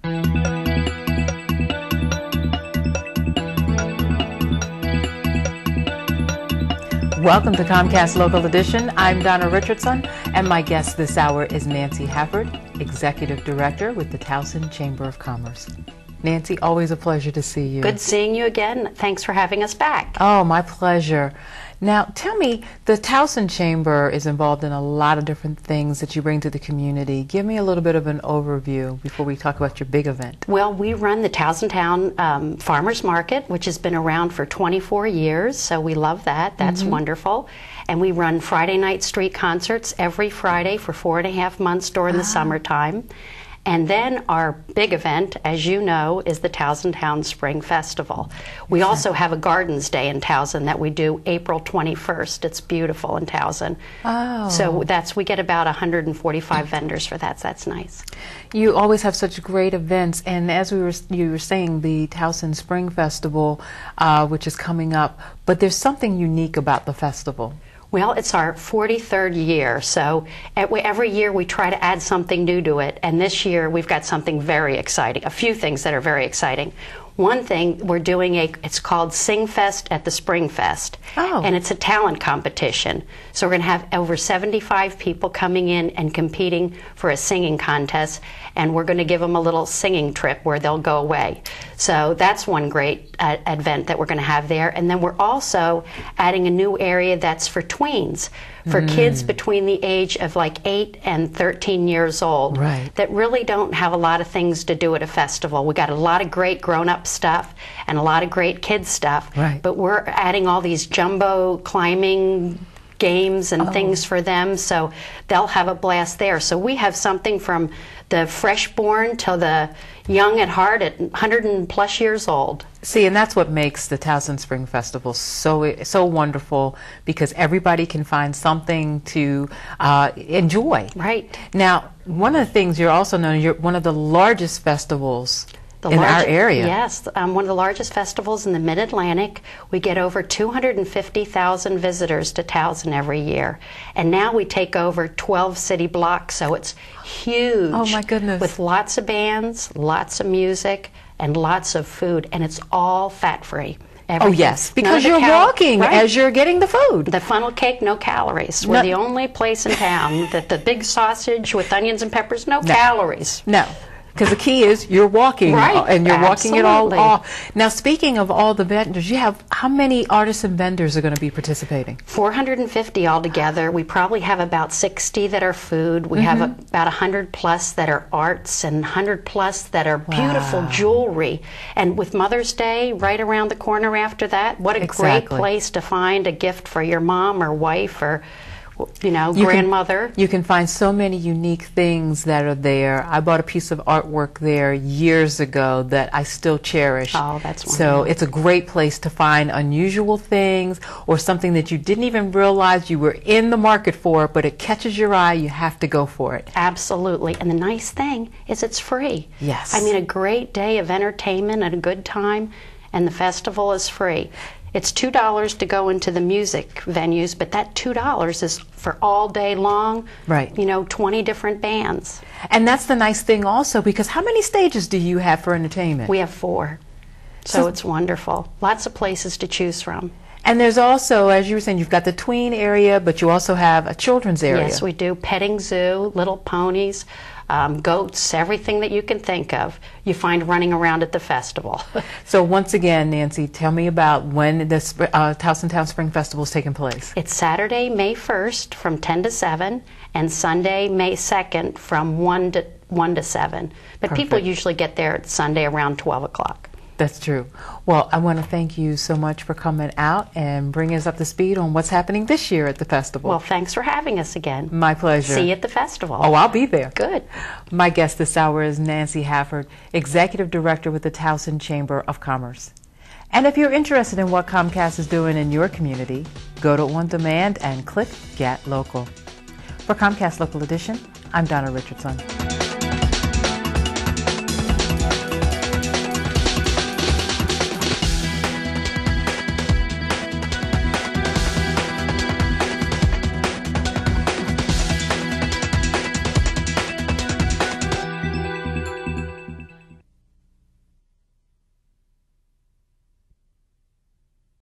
Welcome to Comcast Local Edition. I'm Donna Richardson, and my guest this hour is Nancy Hafford, Executive Director with the Towson Chamber of Commerce. Nancy, always a pleasure to see you. Good seeing you again. Thanks for having us back. Oh, my pleasure. Now, tell me, the Towson Chamber is involved in a lot of different things that you bring to the community. Give me a little bit of an overview before we talk about your big event. Well, we run the Towson Town Farmers Market, which has been around for 24 years, so we love that. That's wonderful. And we run Friday night street concerts every Friday for 4.5 months during the summertime. And then our big event, as you know, is the Towson Town Spring Festival. We also have a Gardens Day in Towson that we do April 21st. It's beautiful in Towson. Oh. So we get about 145 vendors for that. So that's nice. You always have such great events, and as you were saying, the Towson Spring Festival, which is coming up, but there's something unique about the festival. Well, it's our 43rd year, so every year we try to add something new to it, and this year we've got something very exciting, a few things that are very exciting. One thing, we're doing it's called Sing Fest at the Spring Fest, and it's a talent competition. So we're going to have over 75 people coming in and competing for a singing contest, and we're going to give them a little singing trip where they'll go away. So that's one great event that we're going to have there. And then we're also adding a new area that's for tweens, for kids between the age of like 8 and 13 years old that really don't have a lot of things to do at a festival. We got a lot of great grown-up stuff and a lot of great kids stuff, but we're adding all these jumbo climbing games and things for them, so they'll have a blast there. So we have something from the freshborn till the young at heart at 100+ years old. See, and that's what makes the Towson Spring Festival so wonderful, because everybody can find something to enjoy. Right. Now, one of the things you're also known, you're one of the largest festivals in our area. Yes, one of the largest festivals in the Mid-Atlantic. We get over 250,000 visitors to Towson every year. And now we take over 12 city blocks, so it's huge. Oh my goodness. With lots of bands, lots of music, and lots of food, and it's all fat-free. Everything. Oh yes, because you're walking as you're getting the food. The funnel cake, no calories. We're the only place in town that the big sausage with onions and peppers, no calories. No. Because the key is you're walking, and you're walking it all off. Now, speaking of all the vendors, you have, how many artists and vendors are going to be participating? 450 altogether. We probably have about 60 that are food. We have about 100+ that are arts, and 100+ that are beautiful jewelry. And with Mother's Day right around the corner after that, what a great place to find a gift for your mom or wife or grandmother. You can find so many unique things that are there. I bought a piece of artwork there years ago that I still cherish. Oh, that's wonderful. So it's a great place to find unusual things or something that you didn't even realize you were in the market for, but it catches your eye, you have to go for it. Absolutely. And the nice thing is it's free. Yes. I mean, a great day of entertainment and a good time, and the festival is free. It's $2 to go into the music venues, but that $2 is for all day long, 20 different bands. And that's the nice thing also, because how many stages do you have for entertainment? We have 4. So it's wonderful. Lots of places to choose from. And there's also, as you were saying, you've got the tween area, but you also have a children's area. Yes, we do. Petting zoo, little ponies, goats, everything that you can think of, you find running around at the festival. So once again, Nancy, tell me about when the Towson Town Spring Festival is taking place. It's Saturday, May 1st from 10 to 7, and Sunday, May 2nd from 1 to 7. But people usually get there Sunday around 12 o'clock. That's true. Well, I want to thank you so much for coming out and bringing us up to speed on what's happening this year at the festival. Well, thanks for having us again. My pleasure. See you at the festival. Oh, I'll be there. Good. My guest this hour is Nancy Hafford, Executive Director with the Towson Chamber of Commerce. And if you're interested in what Comcast is doing in your community, go to On Demand and click Get Local. For Comcast Local Edition, I'm Donna Richardson.